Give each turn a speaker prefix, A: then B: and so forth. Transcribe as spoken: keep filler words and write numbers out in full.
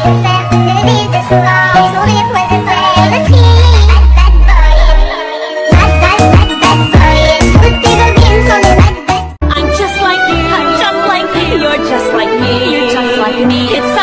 A: I'm just like you, just like you. You're just like me, you're just like me. It's